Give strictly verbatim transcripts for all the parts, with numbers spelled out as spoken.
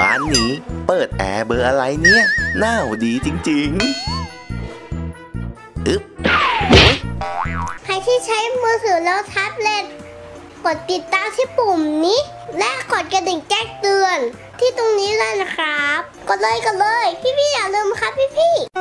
บ้านนี้เปิดแอร์เบอร์อะไรเนี่ยหน้าดีจริงๆอึ๊บโอ้ยใครที่ใช้มือถือแล้วแท็บเล็ตกดติดตามที่ปุ่มนี้และกดกระดิ่งแจ้งเตือนที่ตรงนี้เลยนะครับกดเลยกดเลยพี่ๆอย่าลืมครับพี่ๆ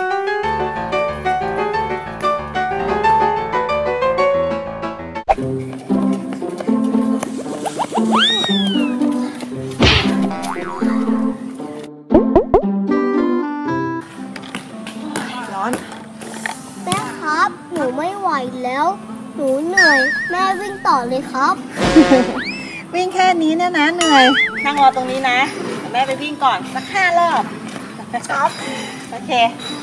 แม่ครับหนูไม่ไหวแล้วหนูเหนื่อยแม่วิ่งต่อเลยครับวิ่งแค่นี้เนี่ยนะเหนื่อยนั่งรอตรงนี้นะแม่ไปวิ่งก่อนสักห้ารอบครับโอเค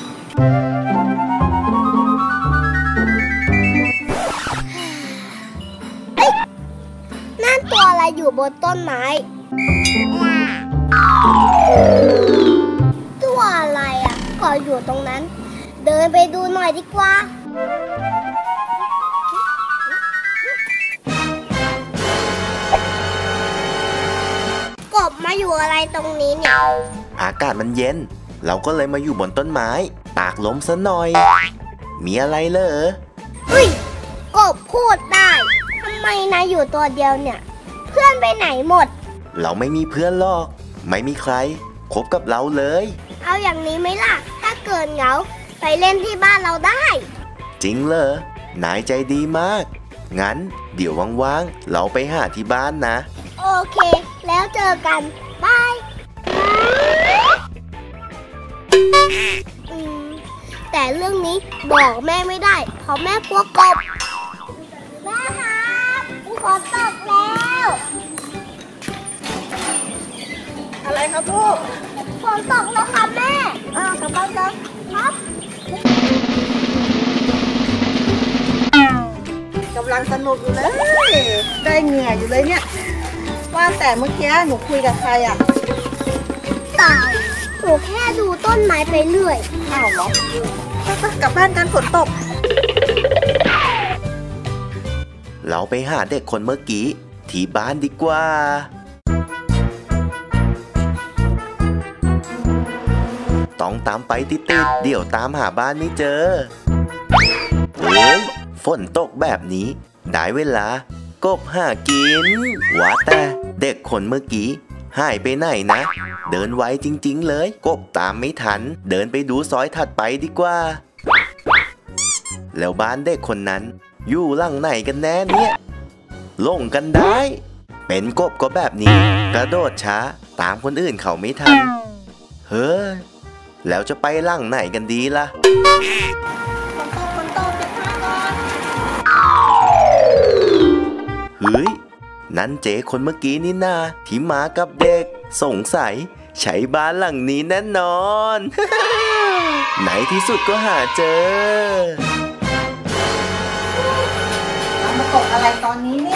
นั่นตัวอะไรอยู่บนต้นไม้ตัวอะไรอ่ะก็อยู่ตรงนั้นเดินไปดูหน่อยดีกว่ากบมาอยู่อะไรตรงนี้เนี่ยอากาศมันเย็นเราก็เลยมาอยู่บนต้นไม้ตากลมซะหน่อยมีอะไรเหรอเฮ้ยกบพูดได้ทำไมนายอยู่ตัวเดียวเนี่ยเพื่อนไปไหนหมดเราไม่มีเพื่อนหรอกไม่มีใครคบกับเราเลยเอาอย่างนี้ไหมล่ะถ้าเกิดเหงาไปเล่นที่บ้านเราได้จริงเหรอนายใจดีมากงั้นเดี๋ยวว่างๆเราไปหาที่บ้านนะโอเคแล้วเจอกันบายแต่เรื่องนี้บอกแม่ไม่ได้เพราะแม่กลัวกบแม่ครับฝนตกแล้วอะไรครับลูกฝนตกแล้วค่ะแม่อ้าวกลับบ้านกันครับกำลังสนุกอยู่เลยได้เหงื่ออยู่เลยเนี่ยว่าแต่เมื่อกี้หนูคุยกับใครอ่ะเปล่าหนูแค่ดูต้นไม้ไปเรื่อยอ้าวเหรอ กลับบ้านกันฝนตกเราไปหาเด็กคนเมื่อกี้ที่บ้านดีกว่าต้องตามไปติดๆเดี๋ยวตามหาบ้านไม่เจอเฮ้ยฝนตกแบบนี้ได้เวลากบหากินว่าแต่เด็กคนเมื่อกี้หายไปไหนนะเดินไวจริงๆเลยกบตามไม่ทันเดินไปดูซอยถัดไปดีกว่าแล้วบ้านเด็กคนนั้นอยู่หลังไหนกันแน่เนี่ยลงกันได้เป็นกบก็แบบนี้กระโดดช้าตามคนอื่นเขาไม่ทันเฮ้ยแล้วจะไปหลังไหนกันดีล่ะเฮ้ยนั่นเจ๊คนเมื่อกี้นี่นาที่มากับเด็กสงสัยใช้บ้านหลังนี้แน่นอนไหนที่สุดก็หาเจอเอามาตกอะไรตอนนี้เนี่ย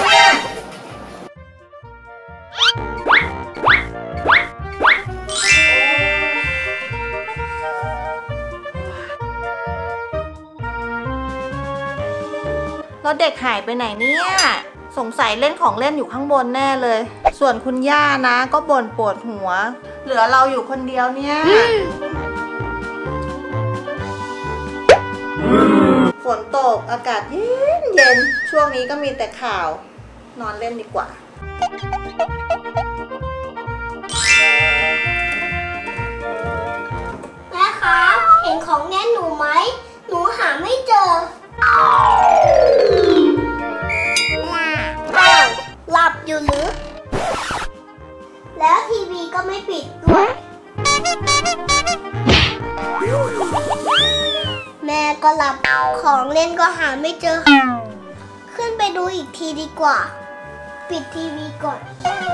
แล้วเด็กหายไปไหนเนี่ยสงสัยเล่นของเล่นอยู่ข้างบนแน่เลยส่วนคุณย่านะก็บ่นปวดหัวเหลือเราอยู่คนเดียวเนี่ยฝนตกอากาศเย็นเย็นช่วงนี้ก็มีแต่ข่าวนอนเล่นดีกว่าแม่ครับเห็นของแน่นหนูไหมหนูหาไม่เจอหลับอยู่หรือแล้วทีวีก็ไม่ปิดด้วยแม่ก็หลับของเล่นก็หาไม่เจอขึ้นไปดูอีกทีดีกว่าปิดทีวีก่อน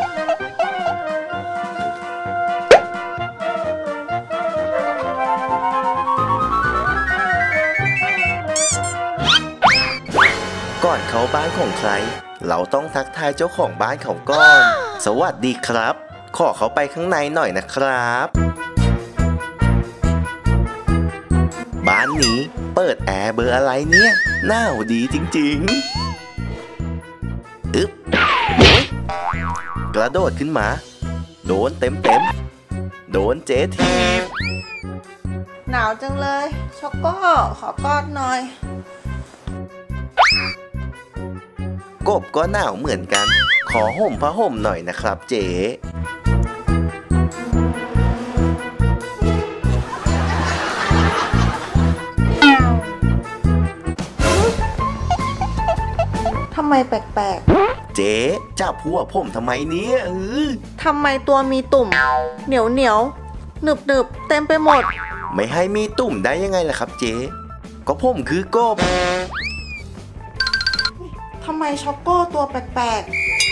ก่อนเข้าบ้านของใครเราต้องทักทายเจ้าของบ้านเขาก่อนสวัสดีครับขอเขาไปข้างในหน่อยนะครับบ้านนี้เปิดแอร์เบอร์อะไรเนี่ยหน้าดีจริงๆอึ๊บโอ้ยกระโดดขึ้นมาโดนเต็มเต็มโดนเจ๊ทีบหนาวจังเลยช็อกโก้ขอกอดหน่อยกบก็หนาวเหมือนกัน ขอห่มผ้าห่มหน่อยนะครับเจ๊ทำไมแปลกเจ๊จับหัวผมทำไมเนี่ยเออๆทำไมตัวมีตุ่ม เหนียวเหนียวหนึบหนึบๆเต็มไปหมดไม่ให้มีตุ่มได้ยังไงล่ะครับเจ๊ก็ผมคือกบทำไมช็อกโก้ตัวแปลก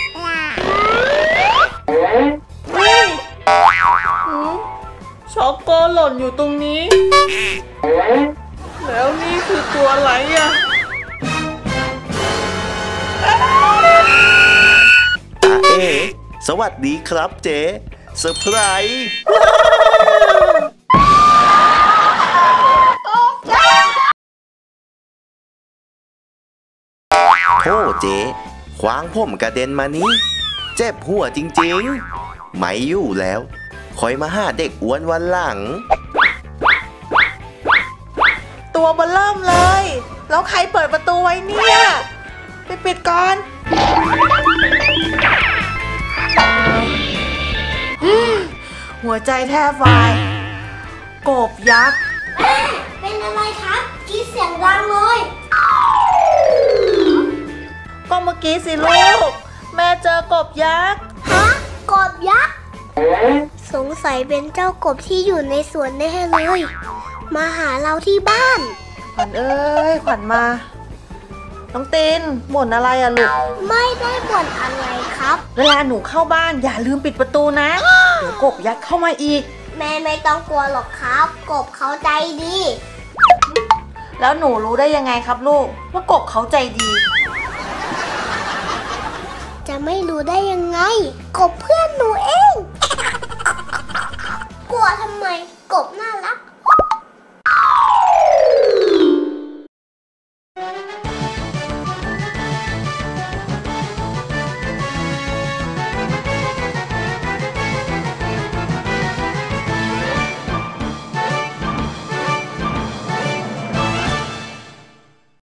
ๆเฮ้ยหืมช็อกโก้หล่นอยู่ตรงนี้ แล้วนี่คือตัวอะไรอ่ะตาเอ๋สวัสดีครับเจ๊เซอร์ไพรส์โธ่เจ๊ขวางผมกระเด็นมานี้เจ็บหัวจริงๆไม่อยู่แล้วคอยมาหาเด็กอ้วนวันหลังตัวเบลเริ่มเลย แล้วใครเปิดประตูไว้เนี่ย ไปปิดก่อน หัวใจแทบวายกบยักษ์เป็นอะไรครับกรีดเสียงดังเลยก็เมื่อกี้สิลูก แม่เจอกบยักษ์ฮะกบยักษ์สงสัยเป็นเจ้ากบที่อยู่ในสวนแน่เลย มาหาเราที่บ้านขวัญเอ้ยขวัญมา น้องตินบ่นอะไรอะลูกไม่ได้บ่นอะไรครับเวลาหนูเข้าบ้านอย่าลืมปิดประตูนะ เดี๋ยวกบยักษ์เข้ามาอีกแม่ไม่ต้องกลัวหรอกครับ กบเขาใจดีแล้วหนูรู้ได้ยังไงครับลูกว่ากบเขาใจดีจะไม่รู้ได้ยังไง กบเพื่อนหนูเอง กลัวทำไม กบน่า